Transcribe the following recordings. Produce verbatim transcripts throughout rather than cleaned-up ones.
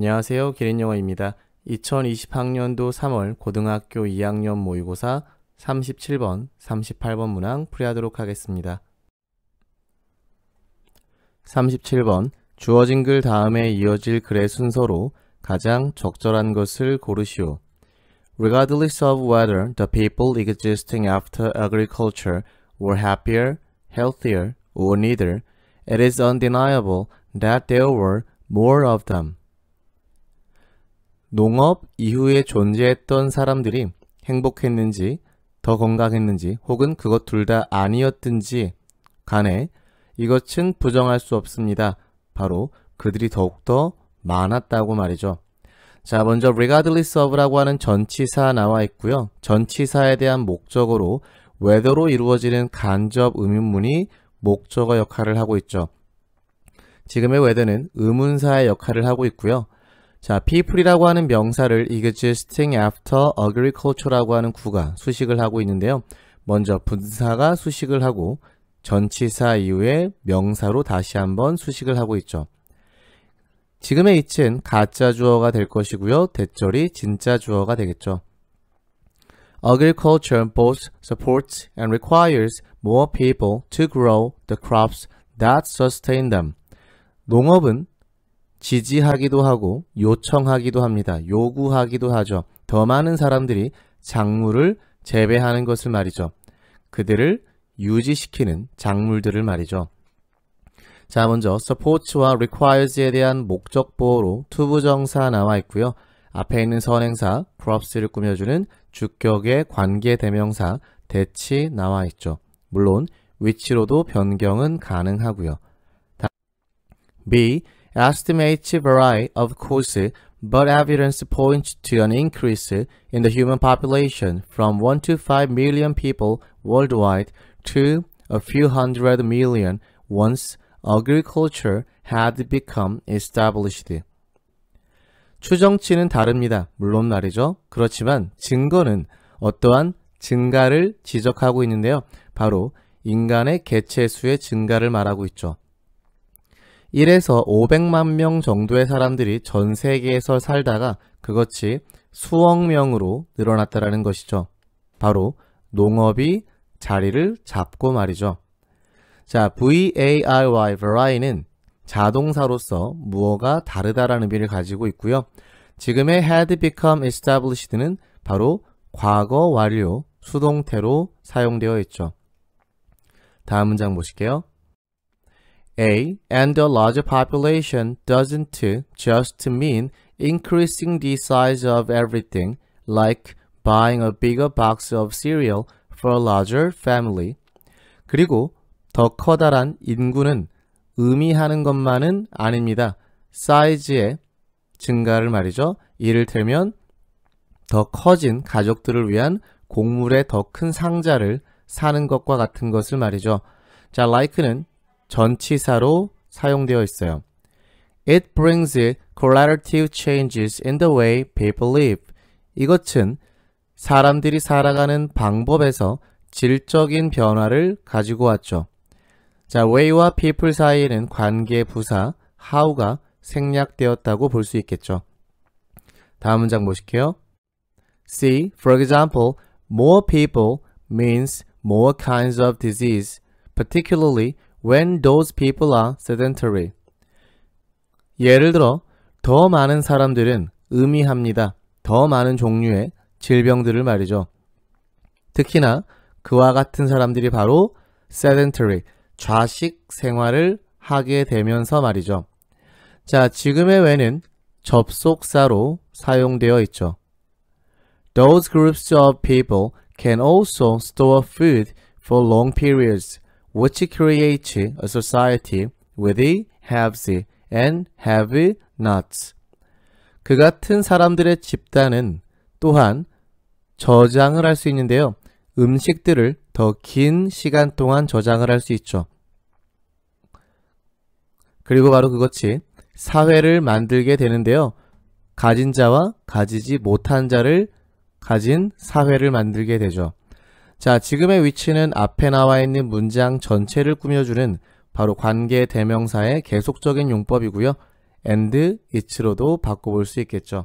안녕하세요. 기린영어입니다. 이천이십 학년도 삼월 고등학교 이 학년 모의고사 삼십칠 번, 삼십팔 번 문항 풀이하도록 하겠습니다. 삼십칠 번 주어진 글 다음에 이어질 글의 순서로 가장 적절한 것을 고르시오. Regardless of whether the people existing after agriculture were happier, healthier, or neither, it is undeniable that there were more of them. 농업 이후에 존재했던 사람들이 행복했는지, 더 건강했는지, 혹은 그것 둘 다 아니었든지 간에 이것은 부정할 수 없습니다. 바로 그들이 더욱더 많았다고 말이죠. 자, 먼저 regardless of라고 하는 전치사 나와 있고요. 전치사에 대한 목적어로 whether로 이루어지는 간접 의문문이 목적어 역할을 하고 있죠. 지금의 whether는 의문사의 역할을 하고 있고요. 자, people이라고 하는 명사를 existing after agriculture라고 하는 구가 수식을 하고 있는데요. 먼저 분사가 수식을 하고 전치사 이후에 명사로 다시 한번 수식을 하고 있죠. 지금의 it은 가짜 주어가 될 것이고요. 대절이 진짜 주어가 되겠죠. Agriculture both supports and requires more people to grow the crops that sustain them. 농업은 지지하기도 하고 요청하기도 합니다. 요구하기도 하죠. 더 많은 사람들이 작물을 재배하는 것을 말이죠. 그들을 유지시키는 작물들을 말이죠. 자, 먼저 support와 requires에 대한 목적보호로 투부정사 나와 있고요. 앞에 있는 선행사 crops를 꾸며주는 주격의 관계대명사 that이 나와 있죠. 물론 which로도 변경은 가능하고요. B. Estimates vary, of course, but evidence points to an increase in the human population from one to five million people worldwide to a few hundred million once agriculture had become established. 추정치는 다릅니다. 물론 말이죠. 그렇지만 증거는 어떠한 증가를 지적하고 있는데요. 바로 인간의 개체수의 증가를 말하고 있죠. 일에서 오백만 명 정도의 사람들이 전 세계에서 살다가 그것이 수억 명으로 늘어났다라는 것이죠. 바로 농업이 자리를 잡고 말이죠. 자, vary, vary는 자동사로서 무어가 다르다라는 의미를 가지고 있고요. 지금의 had become established는 바로 과거 완료 수동태로 사용되어 있죠. 다음 문장 보실게요. A. And a larger population doesn't just mean increasing the size of everything, like buying a bigger box of cereal for a larger family. 그리고 더 커다란 인구는 의미하는 것만은 아닙니다. 사이즈의 증가를 말이죠. 이를테면 더 커진 가족들을 위한 곡물의 더 큰 상자를 사는 것과 같은 것을 말이죠. 자, like는 전치사로 사용되어 있어요. It brings correlative changes in the way people live. 이것은 사람들이 살아가는 방법에서 질적인 변화를 가지고 왔죠. 자, way와 people 사이에는 관계 부사 how가 생략되었다고 볼 수 있겠죠. 다음 문장 보실게요. C. For example, more people means more kinds of disease, particularly when those people are sedentary. 예를 들어 더 많은 사람들은 의미합니다. 더 많은 종류의 질병들을 말이죠. 특히나 그와 같은 사람들이 바로 sedentary, 좌식 생활을 하게 되면서 말이죠. 자, 지금의 when은 접속사로 사용되어 있죠. Those groups of people can also store food for long periods, which creates a society with the haves and have-nots. 그 같은 사람들의 집단은 또한 저장을 할 수 있는데요. 음식들을 더 긴 시간 동안 저장을 할 수 있죠. 그리고 바로 그것이 사회를 만들게 되는데요. 가진 자와 가지지 못한 자를 가진 사회를 만들게 되죠. 자, 지금의 위치는 앞에 나와 있는 문장 전체를 꾸며주는 바로 관계 대명사의 계속적인 용법이고요. and it로도 바꿔볼 수 있겠죠.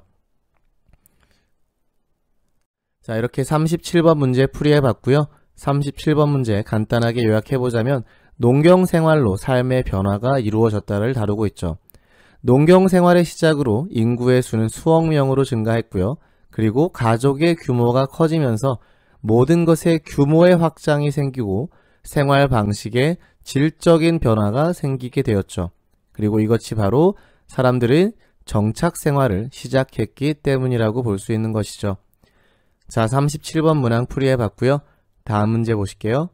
자, 이렇게 삼십칠 번 문제 풀이해 봤고요. 삼십칠 번 문제 간단하게 요약해 보자면 농경생활로 삶의 변화가 이루어졌다를 다루고 있죠. 농경생활의 시작으로 인구의 수는 수억 명으로 증가했고요. 그리고 가족의 규모가 커지면서 모든 것의 규모의 확장이 생기고 생활 방식에 질적인 변화가 생기게 되었죠. 그리고 이것이 바로 사람들의 정착 생활을 시작했기 때문이라고 볼 수 있는 것이죠. 자, 삼십칠 번 문항 풀이해 봤고요. 다음 문제 보실게요.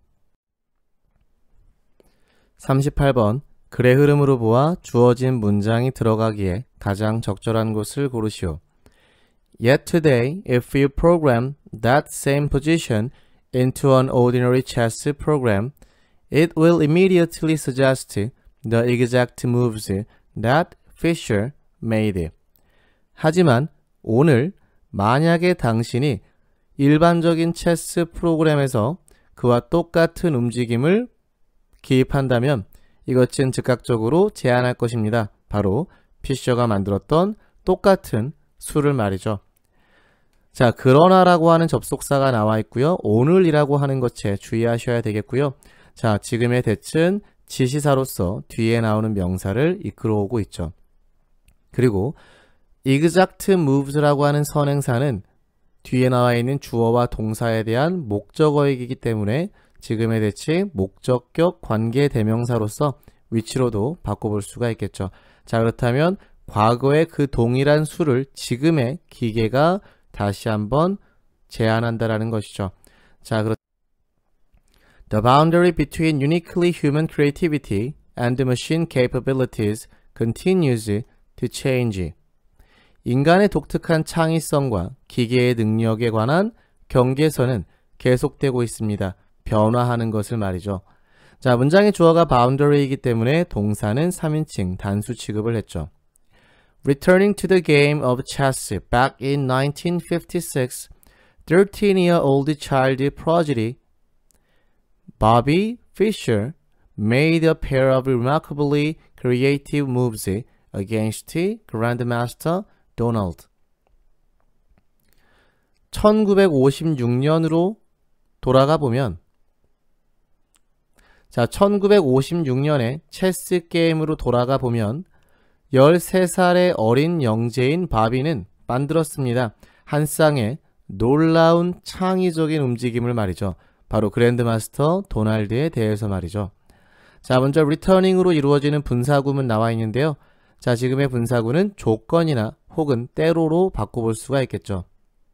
삼십팔 번 글의 흐름으로 보아 주어진 문장이 들어가기에 가장 적절한 곳을 고르시오. Yet today, if you program that same position into an ordinary chess program, it will immediately suggest the exact moves that Fisher made. 하지만 오늘 만약에 당신이 일반적인 체스 프로그램에서 그와 똑같은 움직임을 기입한다면 이것은 즉각적으로 제안할 것입니다. 바로 피셔가 만들었던 똑같은 수를 말이죠. 자, 그러나라고 하는 접속사가 나와 있고요. 오늘이라고 하는 것에 주의하셔야 되겠고요. 자, 지금의 대칭 지시사로서 뒤에 나오는 명사를 이끌어오고 있죠. 그리고 exact moves라고 하는 선행사는 뒤에 나와 있는 주어와 동사에 대한 목적어이기 때문에 지금의 대칭 목적격 관계 대명사로서 위치로도 바꿔볼 수가 있겠죠. 자, 그렇다면 과거의 그 동일한 수를 지금의 기계가 다시 한번 제안한다라는 것이죠. 자, 그렇 The boundary between uniquely human creativity and machine capabilities continues to change. 인간의 독특한 창의성과 기계의 능력에 관한 경계선은 계속되고 있습니다. 변화하는 것을 말이죠. 자, 문장의 주어가 boundary이기 때문에 동사는 삼인칭 단수 취급을 했죠. Returning to the game of chess back in nineteen fifty-six, thirteen-year-old child prodigy Bobby Fischer made a pair of remarkably creative moves against Grandmaster Donald. 천구백오십육 년으로 돌아가 보면 자, 천구백오십육 년에 체스 게임으로 돌아가 보면 열세 살의 어린 영재인 바비는 만들었습니다. 한 쌍의 놀라운 창의적인 움직임을 말이죠. 바로 그랜드마스터 도널드에 대해서 말이죠. 자, 먼저 returning으로 이루어지는 분사구문 나와 있는데요. 자, 지금의 분사구는 조건이나 혹은 때로로 바꿔볼 수가 있겠죠.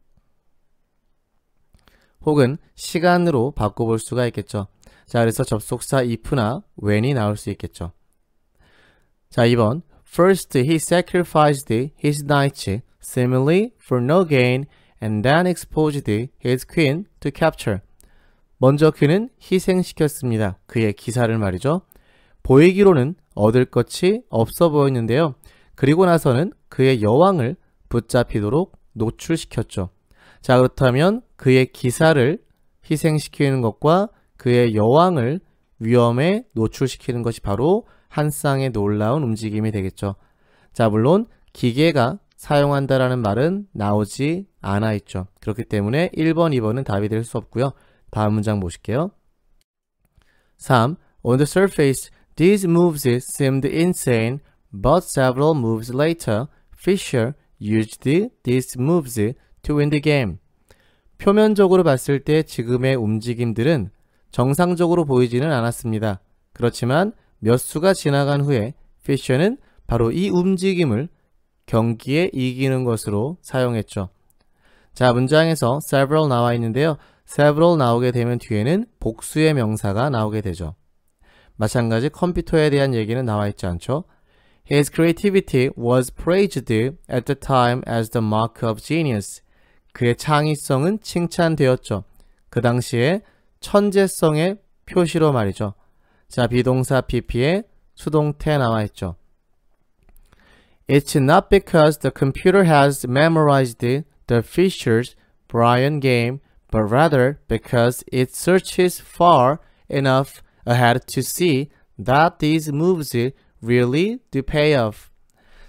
혹은 시간으로 바꿔볼 수가 있겠죠. 자, 그래서 접속사 if나 when이 나올 수 있겠죠. 자, 이 번 First he sacrificed his knights seemingly for no gain and then exposed his queen to capture. 먼저 그는 희생시켰습니다. 그의 기사를 말이죠. 보이기로는 얻을 것이 없어 보였는데요. 그리고 나서는 그의 여왕을 붙잡히도록 노출시켰죠. 자, 그렇다면 그의 기사를 희생시키는 것과 그의 여왕을 위험에 노출시키는 것이 바로 한 쌍의 놀라운 움직임이 되겠죠. 자, 물론 기계가 사용한다라는 말은 나오지 않아 있죠. 그렇기 때문에 일 번, 이 번은 답이 될 수 없고요. 다음 문장 보실게요. 삼. On the surface, these moves seemed insane, but several moves later, Fischer used these moves to win the game. 표면적으로 봤을 때 지금의 움직임들은 정상적으로 보이지는 않았습니다. 그렇지만 몇 수가 지나간 후에 피셔는 바로 이 움직임을 경기에 이기는 것으로 사용했죠. 자, 문장에서 several 나와 있는데요. several 나오게 되면 뒤에는 복수의 명사가 나오게 되죠. 마찬가지 컴퓨터에 대한 얘기는 나와 있지 않죠. His creativity was praised at the time as the mark of genius. 그의 창의성은 칭찬되었죠. 그 당시에 천재성의 표시로 말이죠. 자, 비동사 pp에 수동태 나와 있죠. It's not because the computer has memorized the Fisher's Brian game, but rather because it searches far enough ahead to see that these moves really do pay off.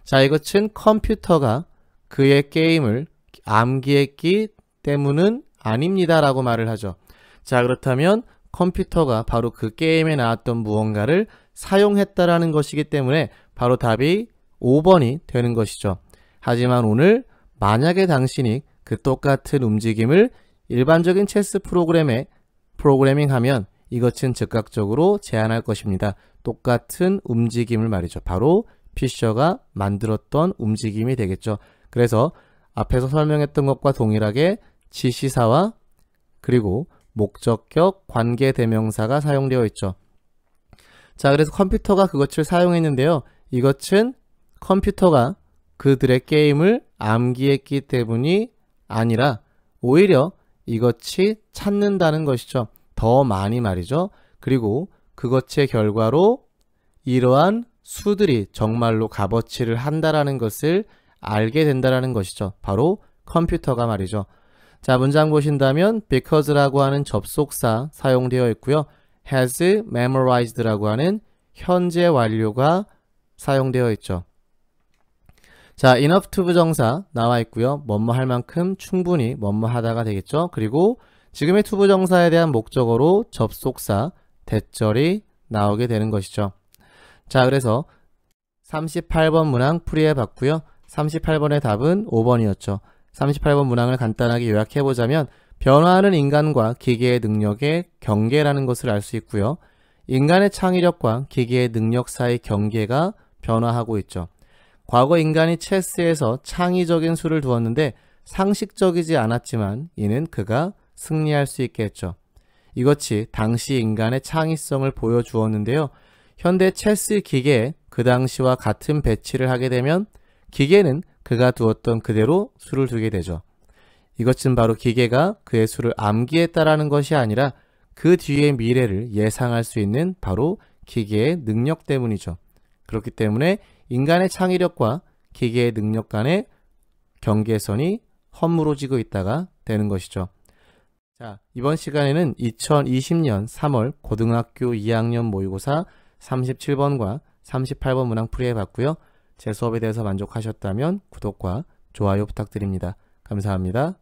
자, 이것은 컴퓨터가 그의 게임을 암기했기 때문은 아닙니다 라고 말을 하죠. 자, 그렇다면 컴퓨터가 바로 그 게임에 나왔던 무언가를 사용했다라는 것이기 때문에 바로 답이 오 번이 되는 것이죠. 하지만 오늘 만약에 당신이 그 똑같은 움직임을 일반적인 체스 프로그램에 프로그래밍하면 이것은 즉각적으로 제한할 것입니다. 똑같은 움직임을 말이죠. 바로 피셔가 만들었던 움직임이 되겠죠. 그래서 앞에서 설명했던 것과 동일하게 지시사와 그리고 목적격 관계대명사가 사용되어 있죠. 자, 그래서 컴퓨터가 그것을 사용했는데요. 이것은 컴퓨터가 그들의 게임을 암기했기 때문이 아니라 오히려 이것이 찾는다는 것이죠. 더 많이 말이죠. 그리고 그것의 결과로 이러한 수들이 정말로 값어치를 한다라는 것을 알게 된다라는 것이죠. 바로 컴퓨터가 말이죠. 자, 문장 보신다면 because라고 하는 접속사 사용되어 있고요. has memorized라고 하는 현재 완료가 사용되어 있죠. 자, enough to 부정사 나와 있고요. 뭐뭐 할 만큼 충분히 뭐뭐 하다가 되겠죠. 그리고 지금의 to 부정사에 대한 목적어로 접속사 대절이 나오게 되는 것이죠. 자, 그래서 삼십팔 번 문항 풀이해 봤고요. 삼십팔 번의 답은 오 번이었죠. 삼십팔 번 문항을 간단하게 요약해 보자면 변화하는 인간과 기계의 능력의 경계라는 것을 알 수 있고요. 인간의 창의력과 기계의 능력 사이 경계가 변화하고 있죠. 과거 인간이 체스에서 창의적인 수를 두었는데 상식적이지 않았지만 이는 그가 승리할 수 있게 했죠. 이것이 당시 인간의 창의성을 보여주었는데요. 현대 체스 기계에 그 당시와 같은 배치를 하게 되면 기계는 그가 두었던 그대로 수를 두게 되죠. 이것은 바로 기계가 그의 수를 암기했다라는 것이 아니라 그 뒤의 미래를 예상할 수 있는 바로 기계의 능력 때문이죠. 그렇기 때문에 인간의 창의력과 기계의 능력 간의 경계선이 허물어지고 있다가 되는 것이죠. 자, 이번 시간에는 이천이십 년 삼월 고등학교 이 학년 모의고사 삼십칠 번과 삼십팔 번 문항 풀이해 봤고요. 제 수업에 대해서 만족하셨다면 구독과 좋아요 부탁드립니다. 감사합니다.